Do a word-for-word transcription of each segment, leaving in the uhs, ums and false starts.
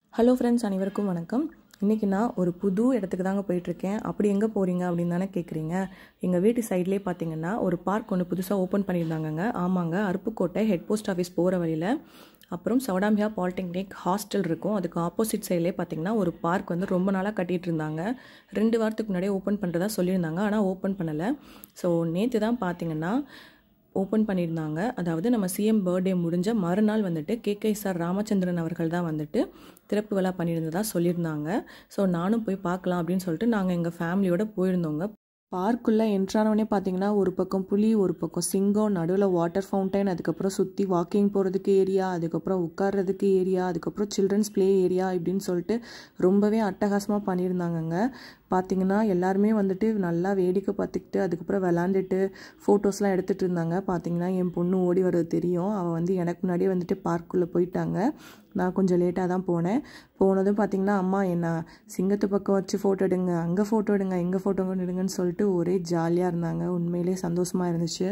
Hello friends, அனைவருக்கும் வணக்கம். இன்றைக்கி நான் ஒரு புது இடத்துக்கு தாங்க போயிட்டுருக்கேன். அப்படி எங்கே போகிறீங்க அப்படின்னு தானே கேட்குறீங்க. எங்கள் வீட்டு சைட்லேயே பார்த்தீங்கன்னா ஒரு பார்க் ஒன்று புதுசாக ஓப்பன் பண்ணியிருந்தாங்கங்க. ஆமாங்க, அருப்புக்கோட்டை ஹெட் போஸ்ட் ஆஃபீஸ் போகிற வழியில் அப்புறம் சௌடாமியா பாலிடெக்னிக் ஹாஸ்டல் இருக்கும். அதுக்கு ஆப்போசிட் சைட்லேயே பார்த்தீங்கன்னா ஒரு பார்க் வந்து ரொம்ப நாளாக கட்டிகிட்டு இருந்தாங்க. ரெண்டு வாரத்துக்கு முன்னாடியே ஓப்பன் பண்ணுறதா சொல்லியிருந்தாங்க, ஆனால் ஓப்பன் பண்ணலை. ஸோ நேற்று தான் பார்த்தீங்கன்னா ஓப்பன் பண்ணியிருந்தாங்க. அதாவது நம்ம சிஎம் பர்த்டே முடிஞ்ச மறுநாள் வந்துட்டு கேகே சார் ராமச்சந்திரன் அவர்கள் தான் வந்துட்டு திறப்பு விழா பண்ணியிருந்ததா சொல்லியிருந்தாங்க. ஸோ நானும் போய் பார்க்கலாம் அப்படின்னு சொல்லிட்டு நாங்கள் எங்கள் ஃபேமிலியோடு போயிருந்தோங்க. பார்க்குள்ளே என்ட்ரானவனே பார்த்தீங்கன்னா ஒரு பக்கம் புலி, ஒரு பக்கம் சிங்கம், நடுவில் வாட்டர் ஃபவுண்டைன், அதுக்கப்புறம் சுற்றி வாக்கிங் போகிறதுக்கு ஏரியா, அதுக்கப்புறம் உட்கார்றதுக்கு ஏரியா, அதுக்கப்புறம் சில்ட்ரன்ஸ் ப்ளே ஏரியா இப்படின்னு சொல்லிட்டு ரொம்பவே அட்டகாசமாக பண்ணியிருந்தாங்கங்க. பார்த்திங்கன்னா எல்லாருமே வந்துட்டு நல்லா வேடிக்கை பார்த்துக்கிட்டு அதுக்கப்புறம் விளாண்டுட்டு ஃபோட்டோஸ்லாம் எடுத்துகிட்டு இருந்தாங்க. பார்த்திங்கன்னா என் பொண்ணு ஓடி வர்றது தெரியும். அவள் வந்து எனக்கு முன்னாடியே வந்துட்டு பார்க்குள்ளே போயிட்டாங்க. நான் கொஞ்சம் லேட்டாக தான் போனேன். போனதும் பார்த்திங்கன்னா அம்மா என்ன சிங்கத்து பக்கம் வச்சு ஃபோட்டோ எடுங்க, அங்கே ஃபோட்டோ எடுங்க, எங்கே ஃபோட்டோ எடுங்கன்னு சொல்லிட்டு ஒரே ஜாலியாக இருந்தாங்க. உண்மையிலே சந்தோஷமாக இருந்துச்சு.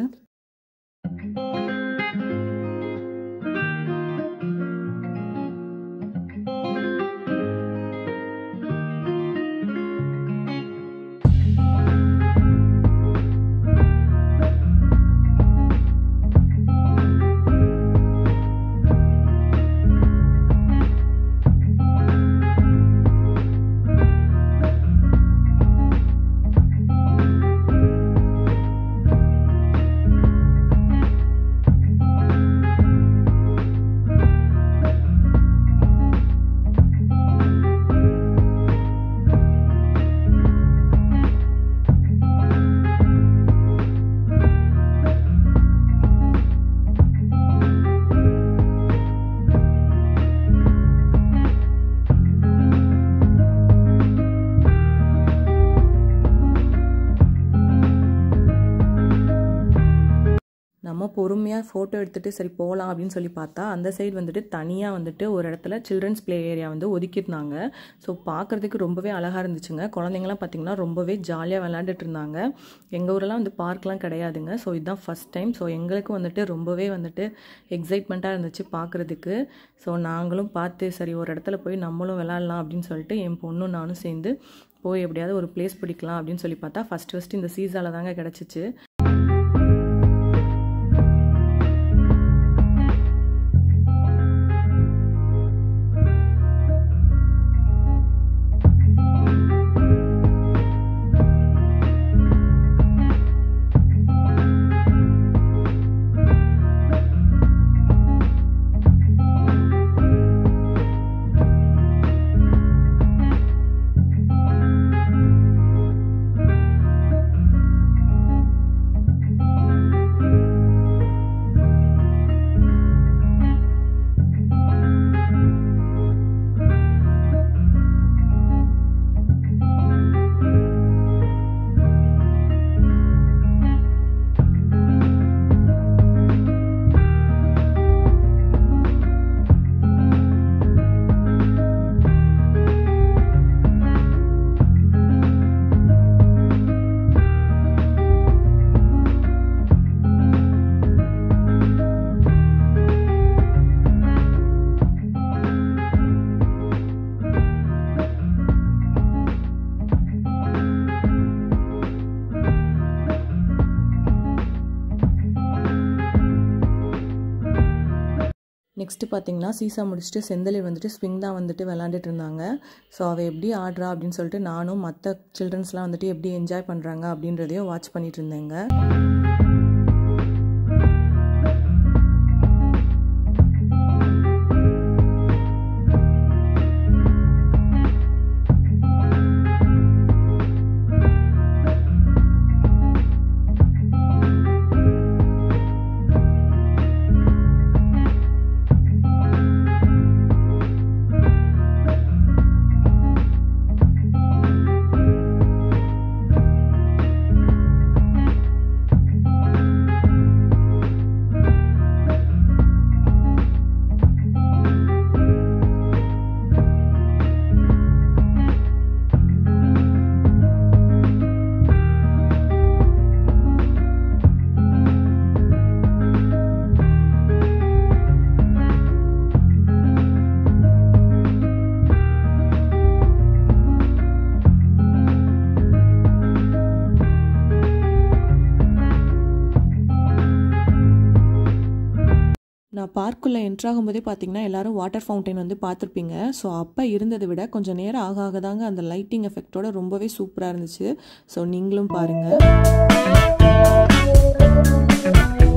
நம்ம பொறுமையாக ஃபோட்டோ எடுத்துகிட்டு சரி போகலாம் அப்படின்னு சொல்லி பார்த்தா அந்த சைடு வந்துட்டு தனியாக வந்துட்டு ஒரு இடத்துல சில்ட்ரன்ஸ் ப்ளே ஏரியா வந்து ஒதுக்கியிருந்தாங்க. ஸோ பார்க்குறதுக்கு ரொம்பவே அழகாக இருந்துச்சுங்க. குழந்தைங்களாம் பார்த்திங்கன்னா ரொம்பவே ஜாலியாக விளையாண்டுட்டு இருந்தாங்க. எங்கள் ஊரெலாம் வந்து பார்க்லாம் கிடையாதுங்க. ஸோ இதுதான் ஃபஸ்ட் டைம். ஸோ எங்களுக்கு வந்துட்டு ரொம்பவே வந்துட்டு எக்ஸைட்மெண்ட்டாக இருந்துச்சு பார்க்குறதுக்கு. ஸோ நாங்களும் பார்த்து சரி ஒரு இடத்துல போய் நம்மளும் விளாட்லாம் அப்படின்னு சொல்லிட்டு என் பொண்ணும் நானும் சேர்ந்து போய் எப்படியாவது ஒரு பிளேஸ் பிடிக்கலாம் அப்படின்னு சொல்லி பார்த்தா ஃபஸ்ட்டு ஃபஸ்ட்டு இந்த சீசாவில் தாங்க கிடச்சிச்சு. நெக்ஸ்ட்டு பார்த்திங்கன்னா சீசா முடிச்சுட்டு செந்தில் வந்துட்டு ஸ்விங் தான் வந்துட்டு விளாண்டுட்டு இருந்தாங்க. ஸோ அவள் எப்படி ஆடுறா அப்படின்னு சொல்லிட்டு நானும் மற்ற சில்ட்ரன்ஸ்லாம் வந்துட்டு எப்படி என்ஜாய் பண்ணுறாங்க அப்படின்றதையும் வாட்ச் பண்ணிட்டு இருந்தேங்க. பார்க்குள்ளே என்ட்ராகும்போதே பார்த்தீங்கன்னா எல்லோரும் வாட்டர் ஃபவுண்டைன் வந்து பார்த்துருப்பீங்க. ஸோ அப்போ இருந்ததை விட கொஞ்சம் நேரம் ஆக ஆக தாங்க அந்த லைட்டிங் எஃபெக்டோட ரொம்பவே சூப்பராக இருந்துச்சு. ஸோ நீங்களும் பாருங்கள்.